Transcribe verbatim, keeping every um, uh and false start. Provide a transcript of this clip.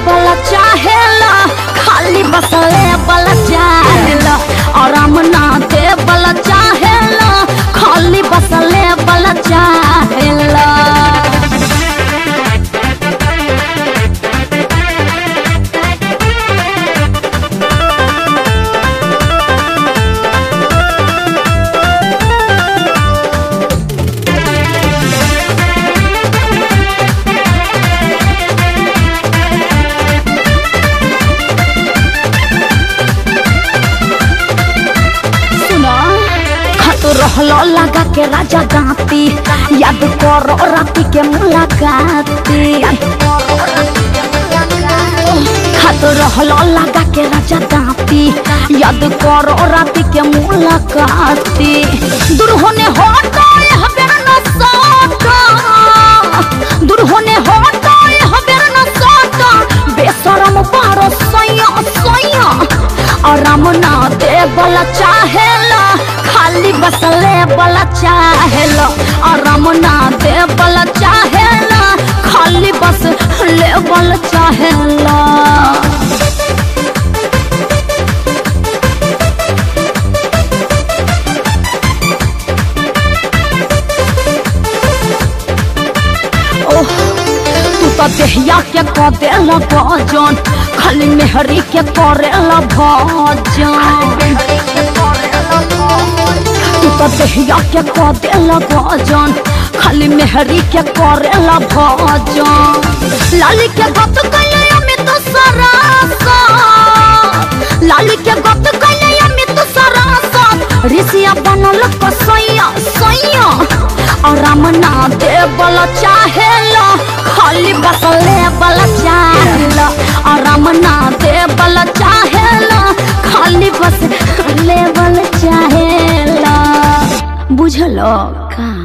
वाला चाहेला, खाली बस ले वाला चाहेला। आराम ना दे वाला चाहेला, खाली बस ले वाला चाहेला। रहलो लगा के राजा गाती, याद करो राती के मुलाकाती। खातो रहलो लगा के राजा गाती, याद करो राती के मुलाकाती। दूर होने होता हबेर न सोता, दूर होने होता हबेर न सोता। बेशरम बारो सैया सैया, आराम ना दे वाला चाहेला, खाली बस ले वाला चाहेला। आराम ना दे वाला चाहेला, खाली बस ले वाला चाहेला। ओह तू तो देहिया के क देला भजन, खाली मेहरी के करेला भजन। तू तो देहिया के क देला भजन, खाली मेहरी के करेला भजन। लाली के गत कइले अमित सरासा, लाली के गत कइले अमित सरासा। ऋषिया बनल कसैया सैया, आराम ना दे वाला चाहेला, खाली बस ले वाला चाहेला। आराम ना दे वाला चाहेला, खाली बस ले वाला चाहेला। बुझलो का?